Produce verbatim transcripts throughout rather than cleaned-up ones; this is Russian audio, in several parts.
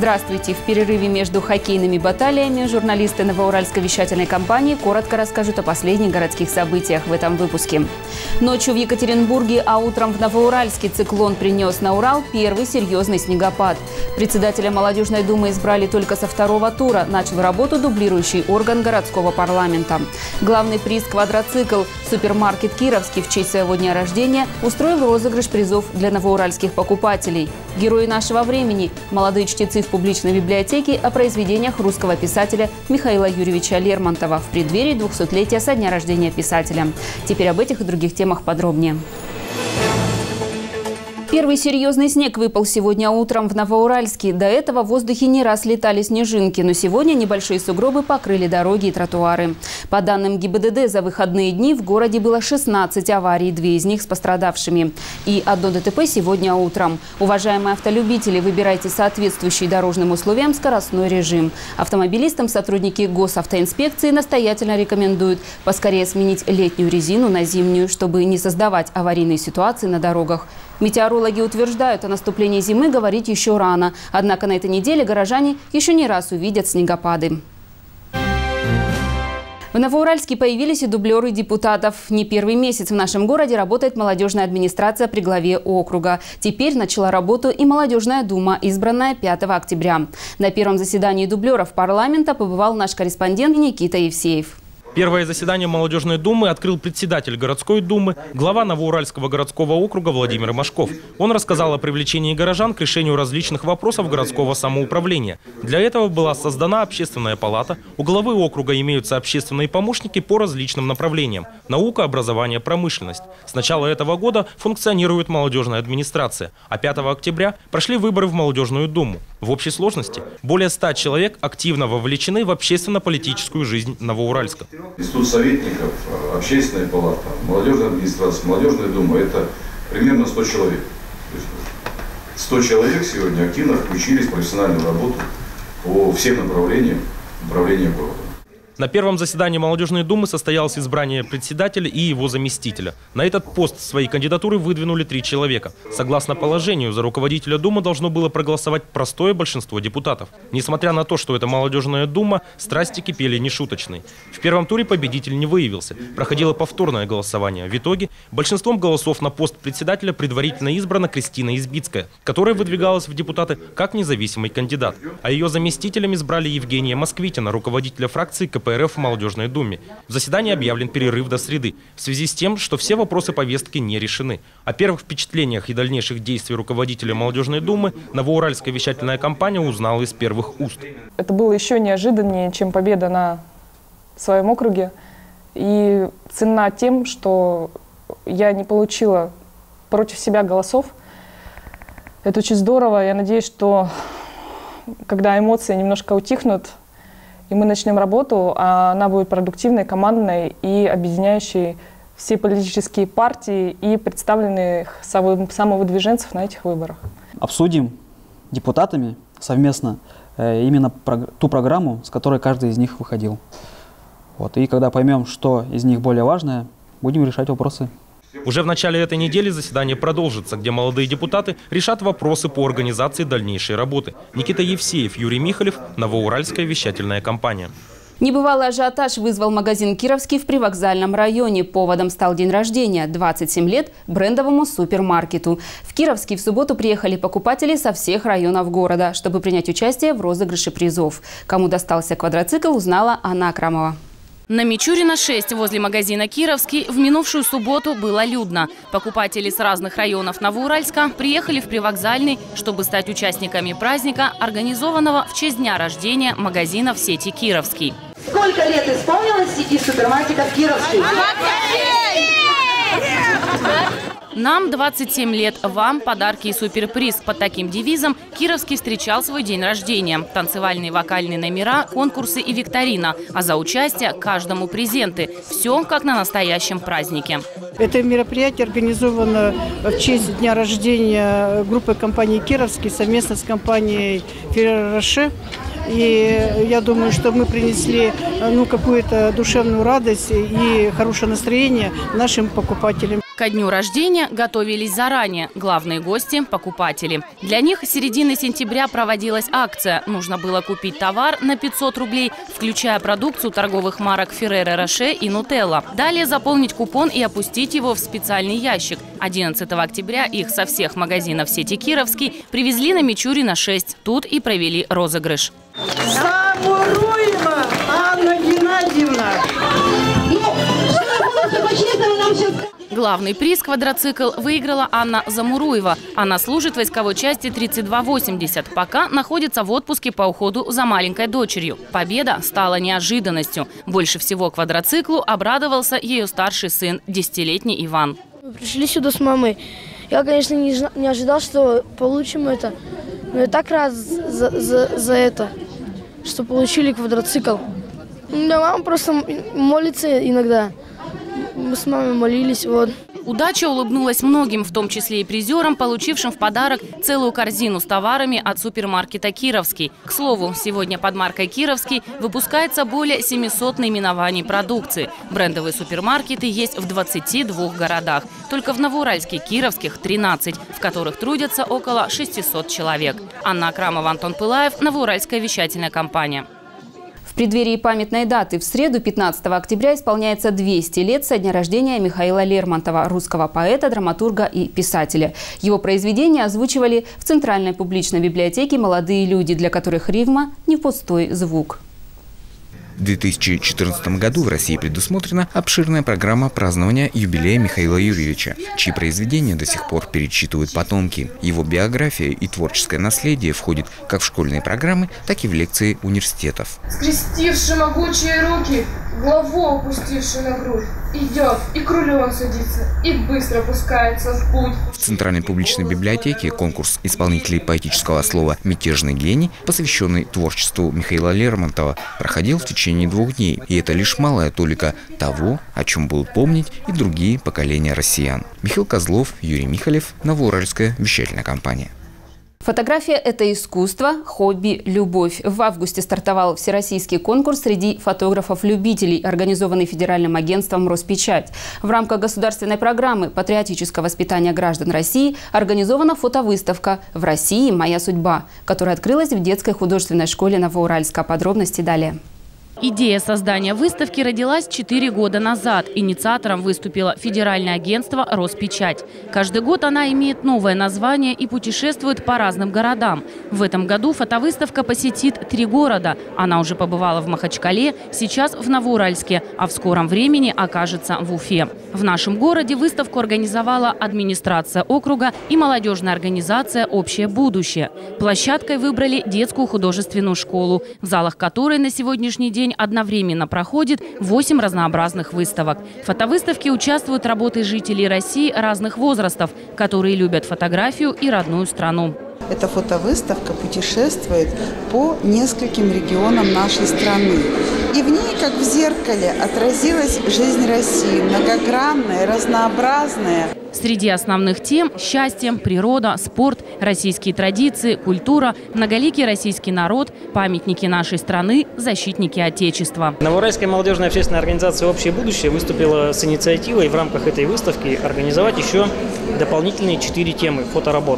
Здравствуйте! В перерыве между хоккейными баталиями журналисты Новоуральской вещательной компании коротко расскажут о последних городских событиях в этом выпуске. Ночью в Екатеринбурге, а утром в Новоуральске циклон принес на Урал первый серьезный снегопад. Председателя Молодежной думы избрали только со второго тура. Начал работу дублирующий орган городского парламента. Главный приз «Квадроцикл» супермаркет «Кировский» в честь своего дня рождения устроил розыгрыш призов для новоуральских покупателей. Герои нашего времени – молодые чтецы в публичной библиотеке о произведениях русского писателя Михаила Юрьевича Лермонтова в преддверии двухсотлетия со дня рождения писателя. Теперь об этих и других темах подробнее. Первый серьезный снег выпал сегодня утром в Новоуральске. До этого в воздухе не раз летали снежинки, но сегодня небольшие сугробы покрыли дороги и тротуары. По данным ГИБДД, за выходные дни в городе было шестнадцать аварий, две из них с пострадавшими. И одно ДТП сегодня утром. Уважаемые автолюбители, выбирайте соответствующий дорожным условиям скоростной режим. Автомобилистам сотрудники госавтоинспекции настоятельно рекомендуют поскорее сменить летнюю резину на зимнюю, чтобы не создавать аварийные ситуации на дорогах. Метеорологи утверждают, о наступлении зимы говорить еще рано. Однако на этой неделе горожане еще не раз увидят снегопады. В Новоуральске появились и дублеры депутатов. Не первый месяц в нашем городе работает молодежная администрация при главе округа. Теперь начала работу и молодежная дума, избранная пятого октября. На первом заседании дублеров парламента побывал наш корреспондент Никита Евсеев. Первое заседание молодежной думы открыл председатель городской думы, глава Новоуральского городского округа Владимир Машков. Он рассказал о привлечении горожан к решению различных вопросов городского самоуправления. Для этого была создана общественная палата. У главы округа имеются общественные помощники по различным направлениям – наука, образование, промышленность. С начала этого года функционирует молодежная администрация, а пятого октября прошли выборы в молодежную думу. В общей сложности более ста человек активно вовлечены в общественно-политическую жизнь Новоуральска. Институт советников, общественная палата, молодежная администрация, молодежная дума – это примерно сто человек. сто человек сегодня активно включились в профессиональную работу по всем направлениям управления городом. На первом заседании молодежной думы состоялось избрание председателя и его заместителя. На этот пост свои кандидатуры выдвинули три человека. Согласно положению, за руководителя думы должно было проголосовать простое большинство депутатов. Несмотря на то, что это молодежная дума, страсти кипели нешуточные. В первом туре победитель не выявился. Проходило повторное голосование. В итоге большинством голосов на пост председателя предварительно избрана Кристина Избицкая, которая выдвигалась в депутаты как независимый кандидат. А ее заместителем избрали Евгения Москвитина, руководителя фракции ка пэ эр эф в молодежной думе. В заседании объявлен перерыв до среды, в связи с тем, что все вопросы повестки не решены. О первых впечатлениях и дальнейших действий руководителя молодежной думы Новоуральская вещательная компания узнала из первых уст. Это было еще неожиданнее, чем победа на своем округе. И ценна тем, что я не получила против себя голосов. Это очень здорово. Я надеюсь, что когда эмоции немножко утихнут, и мы начнем работу, а она будет продуктивной, командной и объединяющей все политические партии и представленных самовыдвиженцев на этих выборах. Обсудим депутатами совместно именно ту программу, с которой каждый из них выходил. Вот. И когда поймем, что из них более важное, будем решать вопросы. Уже в начале этой недели заседание продолжится, где молодые депутаты решат вопросы по организации дальнейшей работы. Никита Евсеев, Юрий Михалев, Новоуральская вещательная компания. Небывалый ажиотаж вызвал магазин «Кировский» в привокзальном районе. Поводом стал день рождения – двадцать семь лет брендовому супермаркету. В Кировский в субботу приехали покупатели со всех районов города, чтобы принять участие в розыгрыше призов. Кому достался квадроцикл, узнала Анна Акрамова. На Мичурина шесть возле магазина «Кировский» в минувшую субботу было людно. Покупатели с разных районов Новоуральска приехали в привокзальный, чтобы стать участниками праздника, организованного в честь дня рождения магазина в сети «Кировский». Сколько лет исполнилось сети супермаркетов «Кировский»? Нам двадцать семь лет, вам подарки и суперприз. Под таким девизом Кировский встречал свой день рождения. Танцевальные вокальные номера, конкурсы и викторина. А за участие каждому презенты. Все как на настоящем празднике. Это мероприятие организовано в честь дня рождения группы компании «Кировский» совместно с компанией «Ферреро Роше». И я думаю, что мы принесли ну, какую-то душевную радость и хорошее настроение нашим покупателям. Ко дню рождения готовились заранее. Главные гости – покупатели. Для них с середины сентября проводилась акция. Нужно было купить товар на пятьсот рублей, включая продукцию торговых марок Ferrero Rocher и Nutella. Далее заполнить купон и опустить его в специальный ящик. одиннадцатого октября их со всех магазинов сети «Кировский» привезли на Мичурина шесть. Тут и провели розыгрыш. Самуруева Анна Геннадьевна. Главный приз – квадроцикл – выиграла Анна Замуруева. Она служит в войсковой части тридцать два восемьдесят, пока находится в отпуске по уходу за маленькой дочерью. Победа стала неожиданностью. Больше всего квадроциклу обрадовался ее старший сын, десятилетний Иван. Мы пришли сюда с мамой. Я, конечно, не, не ожидал, что получим это. Но я так рад за, за, за это, что получили квадроцикл. Да, мама просто молится иногда. Мы с мамой молились, вот. Удача улыбнулась многим, в том числе и призерам, получившим в подарок целую корзину с товарами от супермаркета «Кировский». К слову, сегодня под маркой «Кировский» выпускается более семисот наименований продукции. Брендовые супермаркеты есть в двадцати двух городах. Только в Новоуральске Кировских тринадцать, в которых трудятся около шестисот человек. Анна Акрамова, Антон Пылаев, Новоуральская вещательная компания. В преддверии памятной даты в среду, пятнадцатого октября, исполняется двести лет со дня рождения Михаила Лермонтова, русского поэта, драматурга и писателя. Его произведения озвучивали в Центральной публичной библиотеке молодые люди, для которых рифма – не пустой звук. В две тысячи четырнадцатом году в России предусмотрена обширная программа празднования юбилея Михаила Юрьевича, чьи произведения до сих пор перечитывают потомки. Его биография и творческое наследие входит как в школьные программы, так и в лекции университетов. Скрестивши могучие руки, главу опустивши на грудь, идет, и к рулю он садится, и быстро пускается в путь. В Центральной публичной библиотеке конкурс исполнителей поэтического слова «Мятежный гений», посвященный творчеству Михаила Лермонтова, проходил в течение двух дней. И это лишь малая толика того, о чем будут помнить и другие поколения россиян. Михаил Козлов, Юрий Михалев, Новоуральская вещательная компания. Фотография – это искусство, хобби, любовь. В августе стартовал всероссийский конкурс среди фотографов-любителей, организованный Федеральным агентством «Роспечать». В рамках государственной программы патриотического воспитания граждан России организована фотовыставка «В России. Моя судьба», которая открылась в детской художественной школе Новоуральска. Подробности далее. Идея создания выставки родилась четыре года назад. Инициатором выступило Федеральное агентство «Роспечать». Каждый год она имеет новое название и путешествует по разным городам. В этом году фотовыставка посетит три города. Она уже побывала в Махачкале, сейчас в Новоуральске, а в скором времени окажется в Уфе. В нашем городе выставку организовала администрация округа и молодежная организация «Общее будущее». Площадкой выбрали детскую художественную школу, в залах которой на сегодняшний день одновременно проходит восемь разнообразных выставок. В фотовыставке участвуют работы жителей России разных возрастов, которые любят фотографию и родную страну. Эта фотовыставка путешествует по нескольким регионам нашей страны. И в ней, как в зеркале, отразилась жизнь России, многогранная, разнообразная. Среди основных тем – счастье, природа, спорт, российские традиции, культура, многоликий российский народ, памятники нашей страны, защитники Отечества. Новоуральская молодежная общественная организация «Общее будущее» выступила с инициативой в рамках этой выставки организовать еще дополнительные четыре темы фоторабот.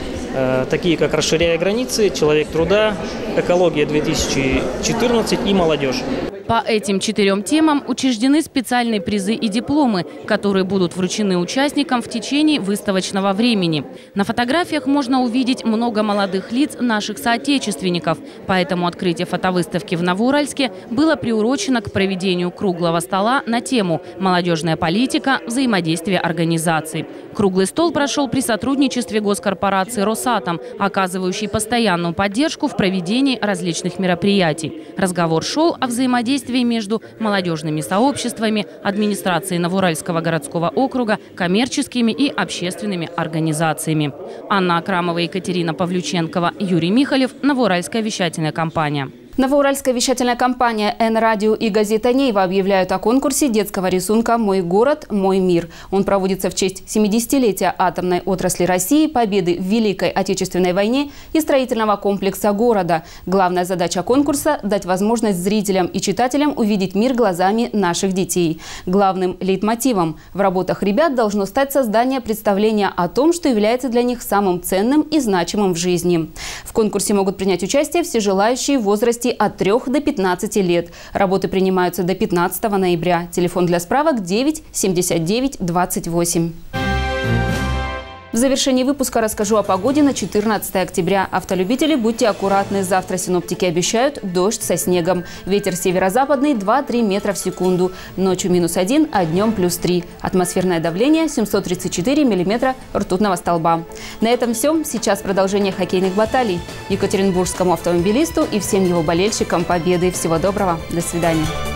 Такие как «Расширяя границы», «Человек труда», «Экология две тысячи четырнадцать» и «Молодежь». По этим четырем темам учреждены специальные призы и дипломы, которые будут вручены участникам в течение выставочного времени. На фотографиях можно увидеть много молодых лиц наших соотечественников. Поэтому открытие фотовыставки в Новоуральске было приурочено к проведению круглого стола на тему «Молодежная политика. Взаимодействие организаций». Круглый стол прошел при сотрудничестве госкорпорации «Росатом», оказывающей постоянную поддержку в проведении различных мероприятий. Разговор шел о взаимодействии между молодежными сообществами, администрацией Новоуральского городского округа, коммерческими и общественными организациями. Анна Акрамова, Екатерина Павлюченкова, Юрий Михалев, Новоуральская вещательная компания. Новоуральская вещательная компания «Н-Радио» и газета «Нейва» объявляют о конкурсе детского рисунка «Мой город, мой мир». Он проводится в честь семидесятилетия атомной отрасли России, победы в Великой Отечественной войне и строительного комплекса города. Главная задача конкурса – дать возможность зрителям и читателям увидеть мир глазами наших детей. Главным лейтмотивом в работах ребят должно стать создание представления о том, что является для них самым ценным и значимым в жизни. В конкурсе могут принять участие все желающие в возрасте от трёх до пятнадцати лет. Работы принимаются до пятнадцатого ноября. Телефон для справок девять семьдесят девять двадцать восемь. В завершении выпуска расскажу о погоде на четырнадцатое октября. Автолюбители, будьте аккуратны. Завтра синоптики обещают дождь со снегом. Ветер северо-западный два-три метра в секунду. Ночью минус один, а днем плюс три. Атмосферное давление семьсот тридцать четыре миллиметра ртутного столба. На этом все. Сейчас продолжение хоккейных баталий. Екатеринбургскому автомобилисту и всем его болельщикам победы. Всего доброго. До свидания.